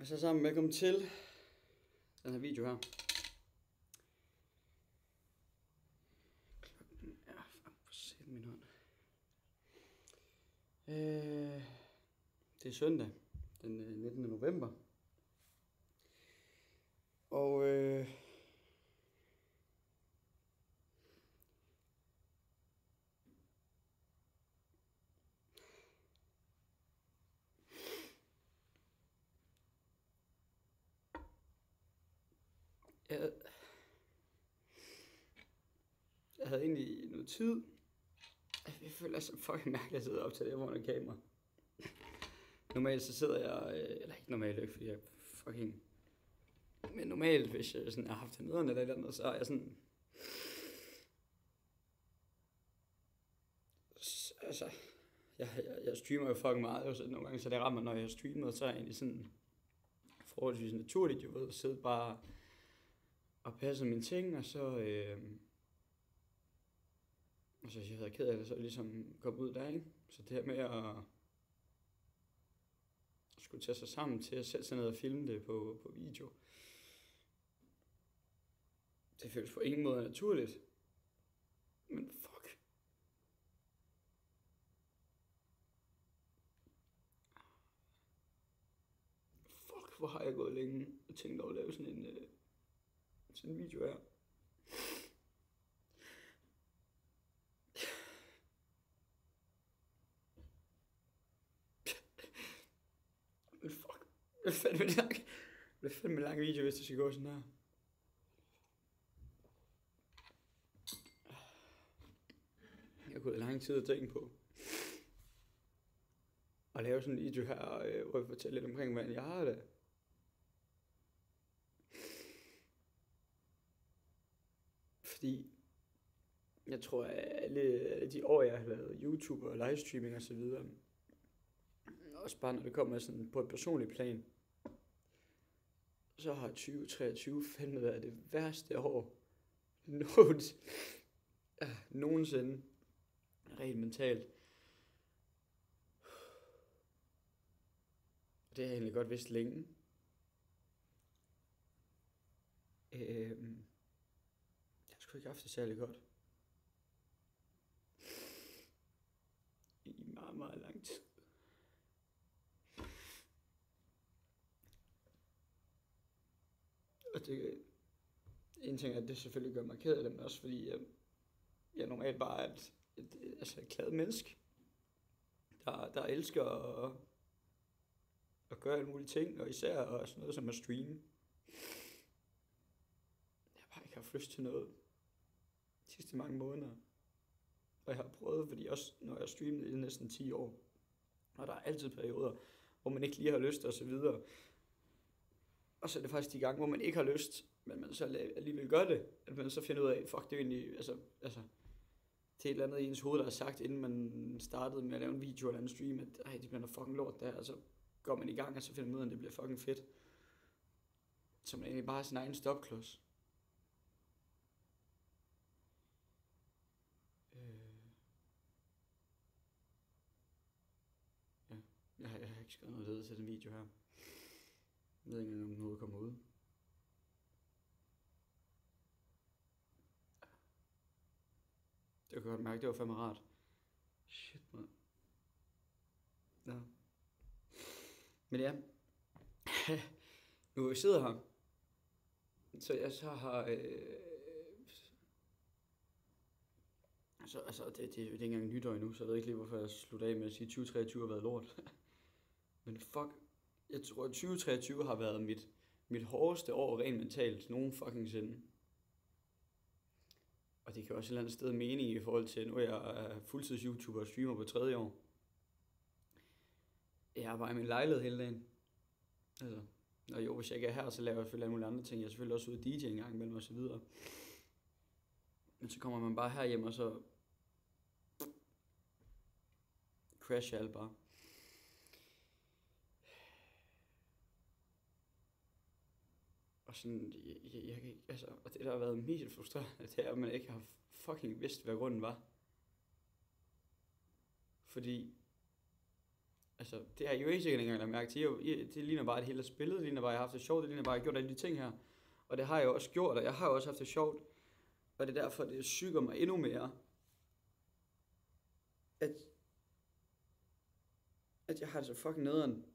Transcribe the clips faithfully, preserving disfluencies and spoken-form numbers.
Og så sammen velkommen til den her video her. Klokken er fuck for sæt min hånd. Øh, det er søndag, den øh, nittende november. Og øh, jeg, jeg havde egentlig noget tid. Jeg føler så fucking mærkeligt at sidde op til det foran et kamera. Normalt så sidder jeg, eller ikke normalt, ikke fordi jeg fucking... Men normalt, hvis jeg sådan har haft det nederne eller et eller andet, så er jeg sådan... Altså, jeg, jeg, jeg streamer jo fucking meget, og så nogle gange så det rammer, når jeg streamer, så er jeg egentlig sådan forholdsvis naturligt, jeg ved, at sidde bare og passe mine ting, og så... Øh, og så hvis jeg havde ked af det, så ligesom kom ud der, ikke? Så det her med at skulle tage sig sammen til at sætte sig ned og filme det på, på video, det føles på ingen måde naturligt. Men fuck. Fuck, hvor har jeg gået længe og tænkt over at lave sådan en, øh, sådan en video her. Men fuck, det er fandme lang, det er fandme lang video, hvis det skal gå sådan her. Jeg har gået lang tid at tænke på at lave sådan en video her, øh, hvor jeg fortæller lidt omkring, hvordan jeg har det. Fordi jeg tror, at alle, alle de år, jeg har lavet YouTube og livestreaming og så videre, også bare når det kommer sådan på et personligt plan, så har tyve treogtyve fandme været det værste år nogensinde, ja, nogensinde rent mentalt. Og det har jeg egentlig godt vidst længe. Øhm, jeg har sgu ikke haft det særlig godt i meget, meget lang tid. Og det, en ting er, at det selvfølgelig gør mig ked af det, men også fordi jeg, jeg normalt bare er et, et, et, altså et glad menneske, der, der elsker at, at gøre alle mulige ting, og især og sådan noget som at streame. Jeg har bare ikke haft lyst til noget de sidste mange måneder. Og jeg har prøvet, fordi også når jeg har streamet i næsten ti år, og der er altid perioder, hvor man ikke lige har lyst og så videre. Og så er det faktisk de gange, hvor man ikke har lyst, men man så alligevel gør det, at man så finder ud af, fuck, det er egentlig, altså, altså, det er et eller andet i ens hoved, der har sagt, inden man startede med at lave en video eller en stream, at ej, det bliver noget fucking lort der, og så går man i gang, og så finder man ud af, at det bliver fucking fedt. Så man egentlig bare har sin egen stopklods. Øh... Ja, jeg har, jeg har ikke skrevet noget led til den video her. Jeg ved ikke engang, om noget kommer ud. Det kan godt mærke, det var fandme rart. Shit, man. Ja. Men ja. Nu vi sidder her. Så jeg så har... Øh... Så, altså, det, det, det er ikke engang nytår endnu, så jeg ved ikke lige, hvorfor jeg slutter af med at sige, at tyve treogtyve har været lort. Men fuck. Jeg tror, at tyve treogtyve har været mit, mit hårdeste år rent mentalt nogen fucking sinde. Og det kan også et eller andet sted mening i forhold til, nu er jeg fuldtids YouTuber og streamer på tredje år. Jeg er bare i min lejlighed hele dagen. Altså, og jo, hvis jeg ikke er her, så laver jeg selvfølgelig alle mulige andre ting. Jeg er selvfølgelig også ude at D J en gang imellem og så videre. Men så kommer man bare herhjem, og så crasher alt bare. Og sådan, jeg, jeg, jeg kan ikke, altså, og det der har været mest frustrerende, det er, at man ikke har fucking vidst, hvad grunden var. Fordi Altså, det har I jo ikke sikkert engang lagt mærke til. I, I, det ligner bare, at det hele er spillet. Det ligner bare, at jeg har haft det sjovt. Det ligner bare, at jeg har gjort alle de ting her. Og det har jeg også gjort, og jeg har også haft det sjovt. Og det er derfor, det syger mig endnu mere, at, at jeg har det så fucking nederen.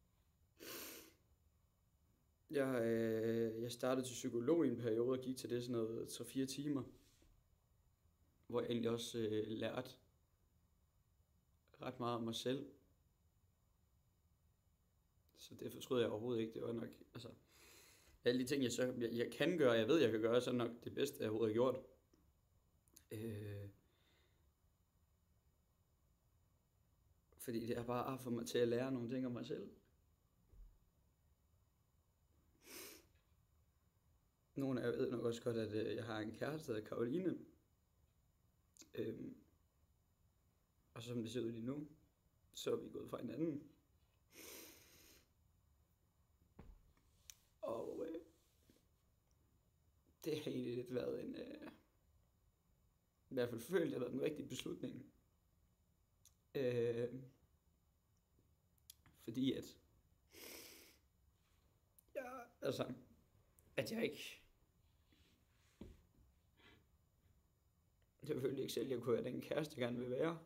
Jeg, øh, jeg startede til psykolog i en periode og gik til det sådan noget tre fire timer. Hvor jeg egentlig også øh, lærte ret meget om mig selv. Så det fortryder jeg overhovedet ikke. Det var nok, altså, alle de ting, jeg, så, jeg, jeg kan gøre, jeg ved, jeg kan gøre, så er nok det bedste, jeg overhovedet har gjort. Øh, fordi det er bare for mig til at lære nogle ting om mig selv. Nogle af jer ved nok også godt, at øh, jeg har en kæreste, der hedder Karoline. Øh, og som det ser ud lige nu, så er vi gået fra hinanden. Og øh, det har egentlig lidt været en, øh, i hvert fald følt, det har været en rigtig beslutning. Øh, fordi at, ja, altså, at jeg ikke, jeg følte ikke selv, at jeg kunne være den kæreste, jeg gerne vil være.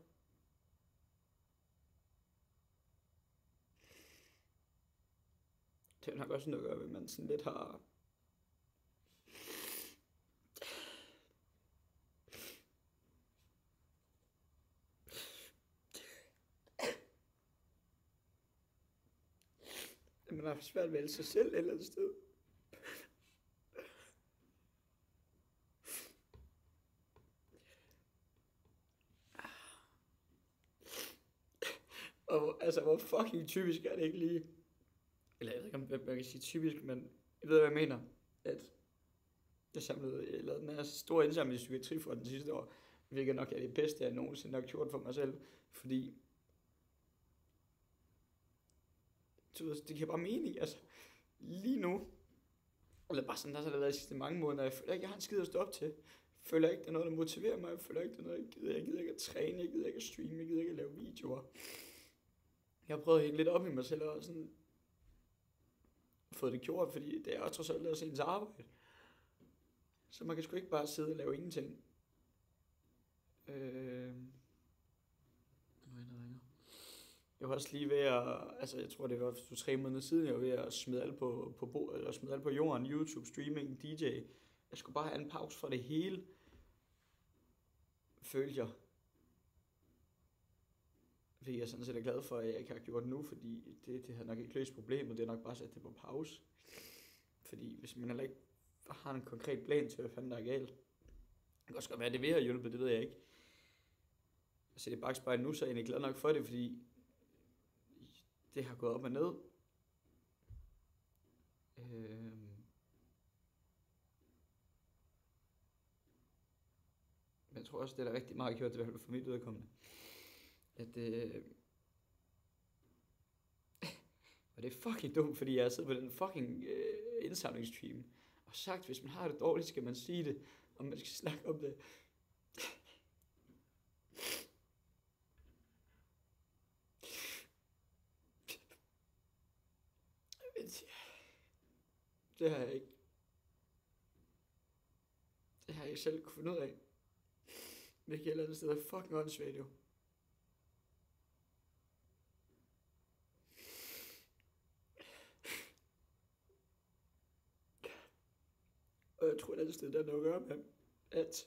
Det er nok også noget at gøre ved, at man sådan lidt har... at man har svært ved at vælge sig selv et eller andet sted. Og altså, hvor fucking typisk er det ikke lige... Eller jeg ved ikke, om jeg kan sige typisk, men jeg ved, hvad jeg mener. At jeg samlede, jeg lavede den her store indsamling i Psykiatrifonden sidste år, hvilket nok er det bedste, jeg nogensinde har gjort for mig selv. Fordi du ved, det giver bare mening, altså lige nu, eller bare sådan, der har det været de sidste mange måneder, jeg føler ikke, jeg har en skid at stå op til. Jeg føler ikke, det er noget, der motiverer mig. Jeg føler ikke, det er noget, jeg gider. Jeg gider ikke at træne, jeg gider ikke at streame, jeg gider ikke at lave videoer. Jeg har prøvet at hænge lidt op i mig selv og sådan fået det gjort, fordi det er også trods alt også ens arbejde. Så man kan sgu ikke bare sidde og lave ingenting. Øh... Jeg var også lige ved at, altså jeg tror det var to tre måneder siden, jeg var ved at smide alt på, på, bo, eller smide alt på jorden, YouTube, streaming, D J. Jeg skulle bare have en pause fra det hele, følte jeg. Fordi jeg sådan set er glad for, at jeg ikke har gjort det nu, fordi det, det har nok ikke løst problemet, det er nok bare sat det på pause. Fordi hvis man heller ikke har en konkret plan til, hvad fanden der er galt. Det kan også godt være, at det vil have hjulpet, det ved jeg ikke. Altså det er bagspejl nu, så er jeg egentlig glad nok for det, fordi det har gået op og ned. Øhm. Men jeg tror også, det er der rigtig meget gjort, det er for mit udkommende. At øh... og det er fucking dumt, fordi jeg har siddet på den fucking øh, indsamlingsstream og sagt, hvis man har det dårligt, skal man sige det, og man skal snakke om det. Det har jeg ikke. Det har jeg ikke selv kunne finde ud af. Hvilket et eller andet sted er fucking åndssvagt jo. Og jeg tror et andet sted, der er noget at gøre med, at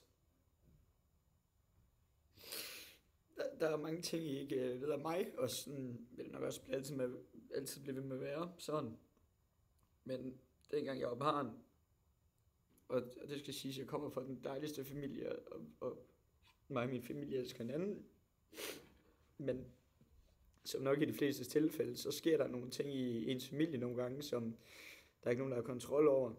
der, der er mange ting, I ikke ved af mig, og sådan vil det nok også blive altid, med, altid blive ved med at være sådan. Men dengang jeg var barn, og det skal siges, at jeg kommer fra den dejligste familie, og, og mig og min familie elsker hinanden. Men som nok i de fleste tilfælde, så sker der nogle ting i ens familie nogle gange, som der er ikke nogen, der har kontrol over.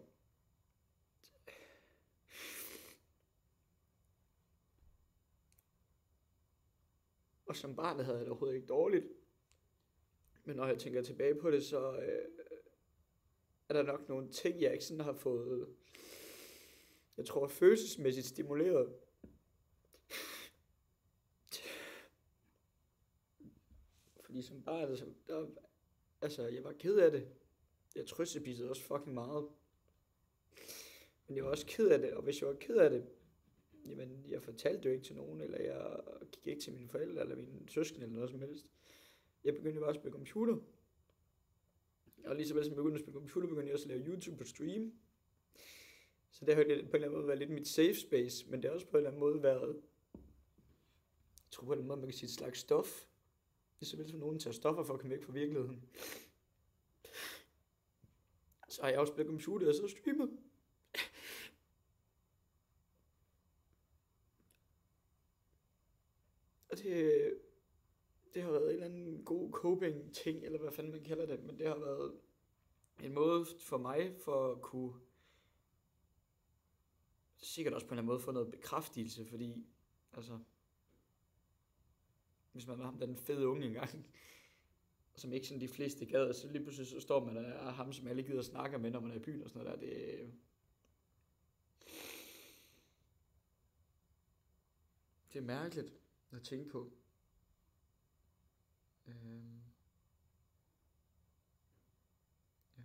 Og som barn havde jeg det overhovedet ikke dårligt. Men når jeg tænker tilbage på det, så øh, er der nok nogle ting, jeg ikke sådan har fået, jeg tror, følelsesmæssigt stimuleret. Fordi som barn, altså, der, altså, jeg var ked af det. Jeg trøstebissede også fucking meget. Men jeg var også ked af det, og hvis jeg var ked af det, jamen, jeg fortalte det jo ikke til nogen, eller jeg gik ikke til mine forældre, eller mine søskende, eller noget som helst. Jeg begyndte jo bare at spille computer. Og lige så vel som jeg begyndte at spille computer, begyndte jeg også at lave YouTube på stream. Så det har på en eller anden måde været lidt mit safe space, men det har også på en eller anden måde været, jeg tror på en eller anden måde, man kan sige et slags stof. Det er så vel som nogen tager stoffer for at komme væk fra virkeligheden. Så har jeg også spillet computer, og så streamet. Og det, det har været en eller anden god coping ting, eller hvad fanden man kalder det, men det har været en måde for mig for at kunne sikkert også på en eller anden måde få noget bekræftelse, fordi altså hvis man var ham den fede unge engang, som ikke sådan de fleste gad, så lige pludselig så står man og er ham, som alle gider snakke med, når man er i byen og sådan noget der, det, det er mærkeligt at tænke på. Øhm, ja.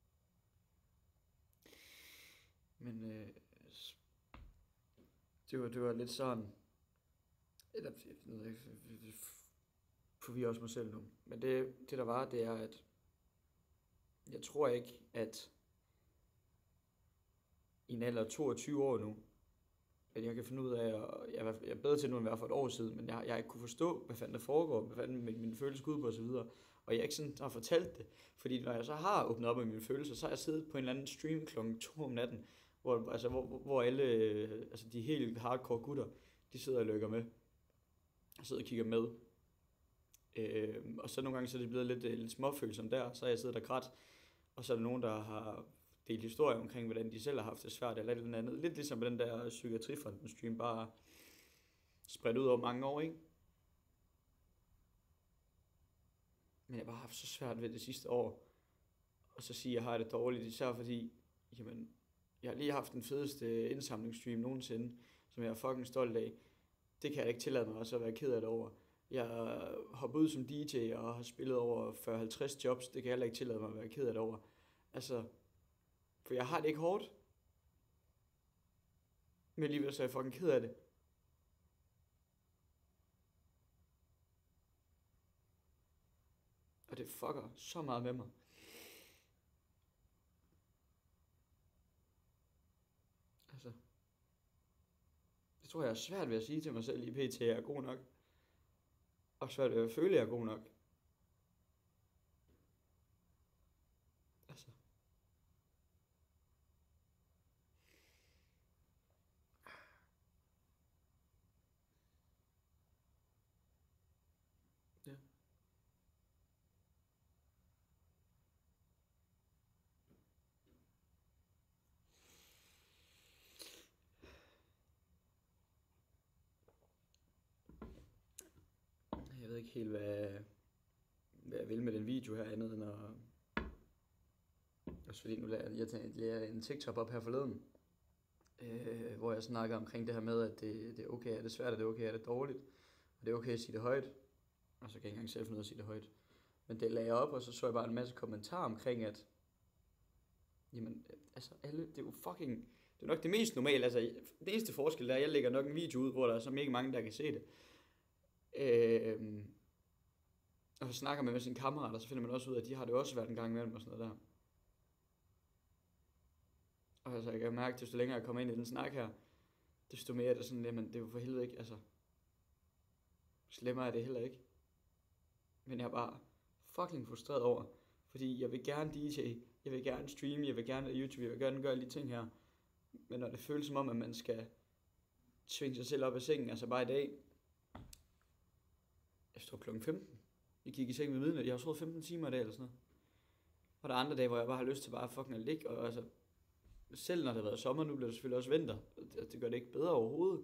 Men øh, det var, det var lidt sådan, eller jeg ved ikke, forvirrer også mig selv nu, men det, det der var, det er, at jeg tror ikke, at i en alder af toogtyve år nu, at jeg kan finde ud af, at jeg er, jeg er bedre til nu end jeg var for et år siden, men jeg, jeg ikke kunne forstå, hvad fanden der foregår, hvad fanden min, min følelse går ud på osv., og jeg ikke sådan har fortalt det, fordi når jeg så har åbnet op med mine følelser, så har jeg siddet på en eller anden stream klokken to om natten, hvor, altså, hvor, hvor alle, altså de helt hardcore gutter, de sidder og lykker med, og sidder og kigger med, øh, og så nogle gange så er det blevet lidt, lidt småfølsomt der, så har jeg siddet og grædt, og så er der nogen, der har delt historier omkring, hvordan de selv har haft det svært, eller et eller andet, lidt ligesom med den der psykiatrifonden stream, bare spredt ud over mange år, ikke? Men jeg har bare haft så svært ved det sidste år, og så sige, at jeg har det dårligt, især fordi, jamen, jeg har lige haft den fedeste indsamlingsstream nogensinde, som jeg er fucking stolt af. Det kan jeg ikke tillade mig også at være ked af det over. Jeg har ud som D J og har spillet over fyrre til halvtreds jobs, det kan jeg heller ikke tillade mig at være ked af det over. Altså, for jeg har det ikke hårdt, men alligevel så er jeg fucking ked af det. Og det fucker så meget med mig. Altså, det tror jeg er svært ved at sige til mig selv i P T, at jeg er god nok. Og svært ved at føle, at jeg er god nok. Altså. Ja. Jeg ved ikke helt, hvad, hvad jeg vil med den video her, andet end at... Også fordi nu lader jeg, jeg, jeg en TikTok op her forleden, øh, hvor jeg snakker omkring det her med, at det, det er okay, at det er svært, at det er okay, at det er dårligt, og det er okay at sige det højt, og så kan jeg ikke engang selv finde ud af at sige det højt. Men det lagde jeg op, og så så jeg bare en masse kommentarer omkring, at jamen, altså alle, det er jo fucking, det er nok det mest normale, altså det eneste forskel er, at jeg lægger nok en video ud, hvor der er så mega mange, der kan se det. Øh, og så snakker man med sine kammerater, så finder man også ud af, at de har det også været en gang imellem og sådan noget der. Og altså, jeg kan mærke, at desto længere jeg kommer ind i den snak her, desto mere er det sådan, jamen det er jo for helvede ikke, altså, slemmere er det heller ikke. Men jeg er bare fucking frustreret over, fordi jeg vil gerne D J, jeg vil gerne streame, jeg vil gerne lave YouTube, jeg vil gerne gøre alle de ting her. Men når det føles som om, at man skal tvinge sig selv op af sengen, altså bare i dag, jeg står klokken femten, jeg gik i seng ved midnat, jeg har sovet femten timer i dag eller sådan noget. Og der er andre dage, hvor jeg bare har lyst til bare fucking at ligge, og altså, selv når det har været sommer, nu bliver det selvfølgelig også vinter, det, det gør det ikke bedre overhovedet.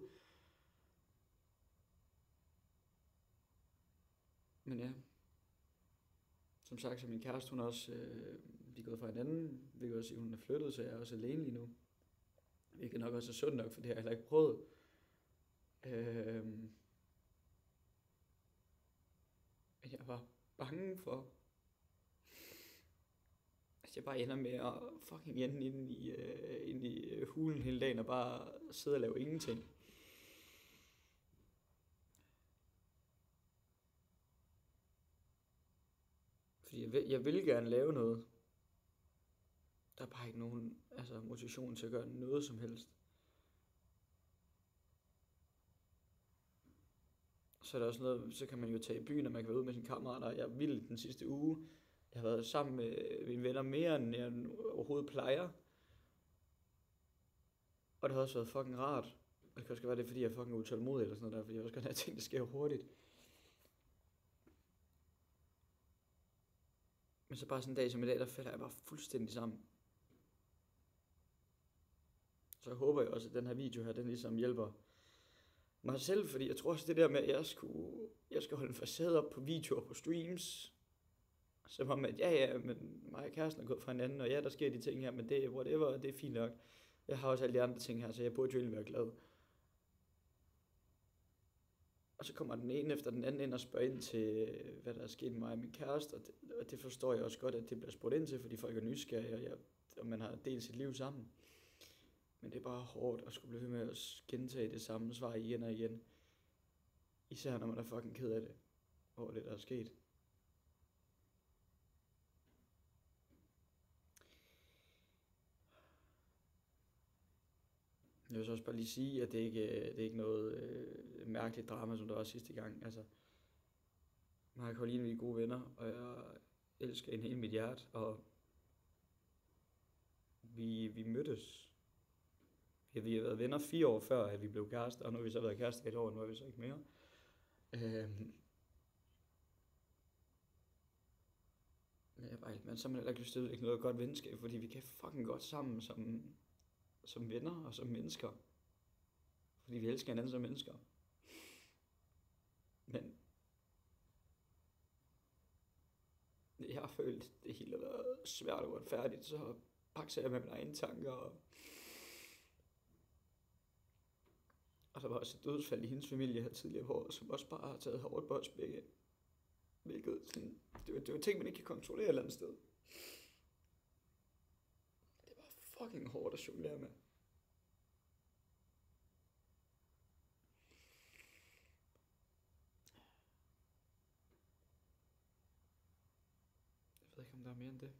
Men ja, som sagt, så min kæreste, hun er også, øh, vi er gået fra hinanden, vi kan også sige, hun er flyttet, så jeg er også alene lige nu. Hvilket nok også er sundt nok, for det har jeg heller ikke prøvet. Øh, jeg var bange for, at jeg bare ender med at fucking ende inde i, uh, inde i hulen hele dagen og bare sidde og lave ingenting. Fordi jeg vil, jeg vil gerne lave noget. Der er bare ikke nogen altså, motivation til at gøre noget som helst. Så er der også noget, så kan man jo tage i byen, og man kan være ude med sine kammerater. Jeg er vild den sidste uge. Jeg har været sammen med mine venner mere, end jeg overhovedet plejer. Og det har også været fucking rart. Og det kan også være, det er, fordi jeg er fucking utålmodig eller sådan noget der, fordi jeg også godt have ting, der sker hurtigt. Men så bare sådan en dag som i dag, der falder jeg bare fuldstændig sammen. Så jeg håber jeg også, at den her video her, den ligesom hjælper mig selv, fordi jeg tror også det der med, at jeg, skulle, jeg skal holde en facade op på videoer på streams, som om at ja, ja, men mig og kæresten er gået fra hinanden, og ja, der sker de ting her, men det er whatever, det er fint nok. Jeg har også alle de andre ting her, så jeg burde jo egentlig være glad. Og så kommer den ene efter den anden ind og spørger ind til, hvad der er sket med mig og min kæreste, og det, og det forstår jeg også godt, at det bliver spurgt ind til, fordi folk er nysgerrige, og, jeg, og man har delt sit liv sammen. Men det er bare hårdt at skulle blive ved med at gentage det samme svar igen og igen. Især når man er fucking ked af det, over det der er sket. Jeg vil så også bare lige sige, at det ikke det er ikke noget øh, mærkeligt drama, som der var sidste gang. Altså, mig og Karoline, vi er gode venner, og jeg elsker hende hele mit hjerte, og vi, vi mødtes. Vi, vi har været venner fire år før, at vi blev kærester, og nu har vi så været kærester et år, og nu er vi så ikke mere. Øhm. Men, jeg bare, men så har man heller ikke lyst til at udvikle noget godt venskab, fordi vi kan fucking godt sammen som, som venner og som mennesker. Fordi vi elsker hinanden som mennesker. Men jeg har følt, det hele har været svært og uretfærdigt, så pakser jeg med mine egne tanker. Og, og der var også et dødsfald i hendes familie her tidligere på året, som også bare har taget hårdt på os begge. Hvilket sådan, det var, det var ting, man ikke kan kontrollere et eller andet sted. Det var fucking hårdt at jonglere med. Jeg ved ikke, om der er mere end det.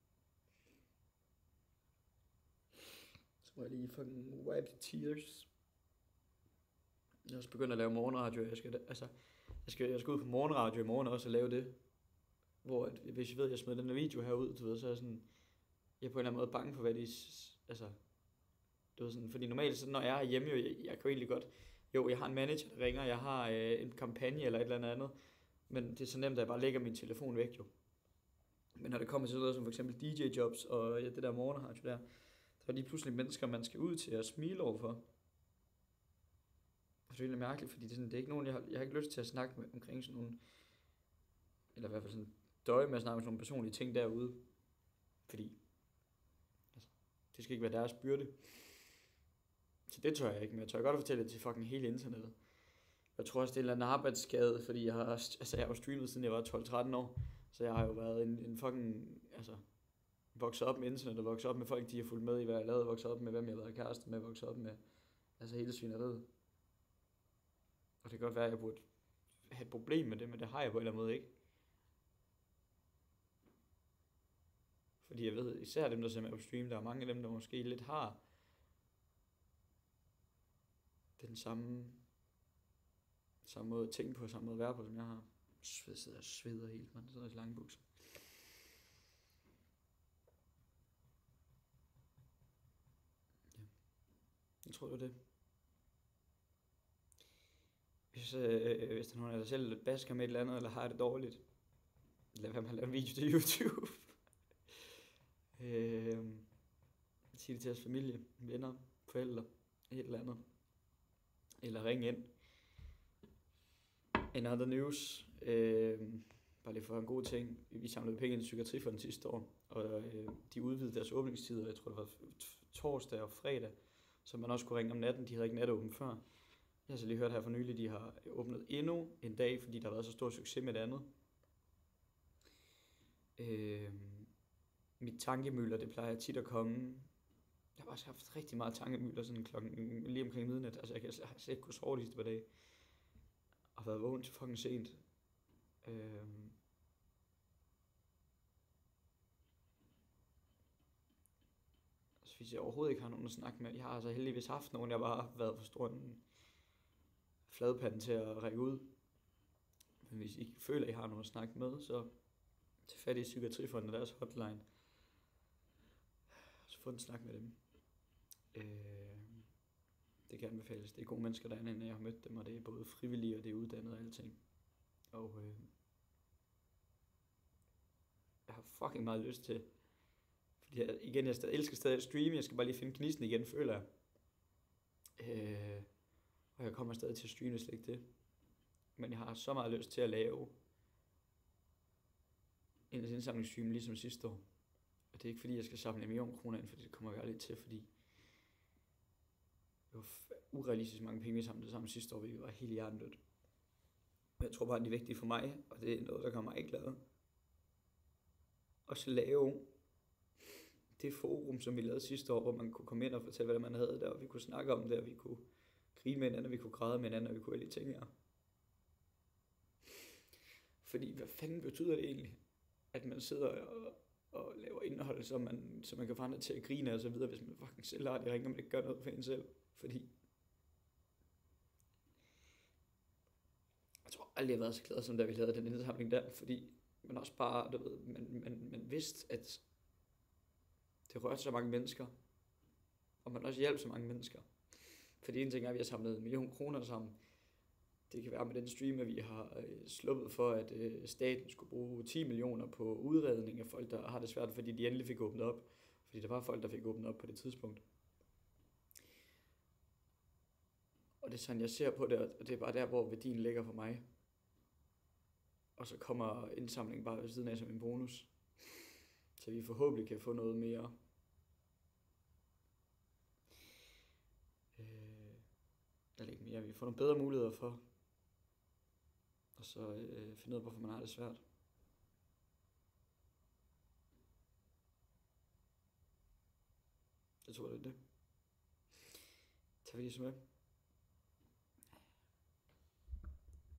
Så må jeg lige fucking wipe the tears. Jeg er også begyndt at lave morgenradio. Jeg skal, altså, jeg skal, jeg skal ud på morgenradio i morgen også og lave det. Hvor at, hvis jeg ved, at jeg smider den der video her ud, du ved, så er jeg sådan, jeg er på en eller anden måde bange for, hvad de, altså, du ved sådan, fordi normalt, så når jeg er hjemme, jo, jeg, jeg kan jo egentlig godt, jo, jeg har en manager, der ringer, jeg har øh, en kampagne eller et eller andet, men det er så nemt, at jeg bare lægger min telefon væk, jo. Men når det kommer til noget som for eksempel D J-jobs og ja, det der morgenradio der, så er de pludselig mennesker, man skal ud til at smile overfor. Og det er egentlig mærkeligt, fordi det er, sådan, det er ikke nogen, jeg har, jeg har ikke lyst til at snakke med, omkring sådan nogle, eller i hvert fald sådan døje med at snakke med sådan nogle personlige ting derude. Fordi, altså, det skal ikke være deres byrde. Så det tør jeg ikke, men jeg tør godt at fortælle det til fucking hele internettet. Jeg tror også, det er en eller anden arbejdsskade, fordi jeg har, altså, jeg har streamet siden jeg var tolv tretten år. Så jeg har jo været en, en fucking, altså, vokset op med internet og vokset op med folk, de har fulgt med i, hvad jeg lavede, vokset op med, hvem jeg har været kæreste med, vokset op med, altså hele svineriet. Og det kan godt være, at jeg burde have et problem med det, men det har jeg på en eller anden måde ikke. Fordi jeg ved, især dem, der ser med på stream, der er mange af dem, der måske lidt har den samme, samme måde at tænke på, samme måde at være på, som jeg har. Jeg sidder og sveder helt, man. Sidder i lange bukser. Ja. Jeg tror, det var det. Hvis, øh, hvis der er nogen af jer selv, der basker med et eller andet, eller har det dårligt, lad være med at lave en video til YouTube. øh, sig det til jeres familie, venner, forældre, et eller andet. Eller ring ind. In other news, øh, bare lige for en god ting, vi samlede penge ind i Psykiatrifonden sidste år, og øh, de udvidede deres åbningstider, jeg tror det var torsdag og fredag, så man også kunne ringe om natten, de havde ikke natåben før. Jeg har så lige hørt her for nylig, de har åbnet endnu en dag, fordi der har været så stor succes med det andet. Øh, mit tankemøller, det plejer tit at komme. Jeg har også haft rigtig meget tankemøller sådan klokken lige omkring midnat. Altså jeg kan slet, jeg slet ikke kunne sove de sidste par dage. Og været vågen til fucking sent. Øh, altså hvis jeg overhovedet ikke har nogen at snakke med. Jeg har altså heldigvis haft nogen, jeg bare har været for stor en fladpande til at række ud. Men hvis I ikke føler, at I har nogen at snakke med, så tag fat i Psykiatrifonden og deres hotline. Så få en snak med dem. Øh, det kan anbefales. Det er gode mennesker derinde, når jeg har mødt dem, og det er både frivillige og det er uddannet og alting. Og øh, jeg har fucking meget lyst til, fordi jeg, igen, jeg stadig, elsker stadig at streame, jeg skal bare lige finde gnisten igen, føler jeg. Øh, og jeg kommer stadig til at streame, slet ikke det. Men jeg har så meget lyst til at lave en indsamlingsstream ligesom sidste år. Og det er ikke fordi, jeg skal samle en million kroner ind, for det kommer jeg aldrig til, fordi det var urealistisk mange penge, vi samlede sammen sidste år, vi var helt hjernedødt. Men jeg tror bare, det er vigtigt for mig, og det er noget, der gør mig ikke glad. Og så lave det forum, som vi lavede sidste år, hvor man kunne komme ind og fortælle, hvad man havde der, og vi kunne snakke om det, og vi kunne grine med hinanden, og vi kunne græde med hinanden, og vi kunne alle de ting her. Fordi, hvad fanden betyder det egentlig, at man sidder og, og laver indhold, så man, så man kan få andre til at grine og så videre, hvis man fucking selv har det, ringer man ikke gør noget for en selv. Fordi jeg tror aldrig, jeg har været så glad, som da vi lavede den indsamling der, fordi man også bare, du ved, man, man, man vidste, at det rørte så mange mennesker, og man også hjalp så mange mennesker. Fordi en ting er, at vi har samlet en million kroner sammen. Det kan være med den stream, at vi har øh, sluppet for, at øh, staten skulle bruge ti millioner på udredning af folk, der har det svært, fordi de endelig fik åbnet op. Fordi der var folk, der fik åbnet op på det tidspunkt. Og det er sådan, jeg ser på det, og det er bare der, hvor værdien ligger for mig. Og så kommer indsamlingen bare ved siden af som en bonus. Så vi forhåbentlig kan få noget mere øh, eller ikke mere, vi får nogle bedre muligheder for og så øh, finde ud af, hvorfor man har det svært. Jeg tror, det er det. Tager vi lige så med.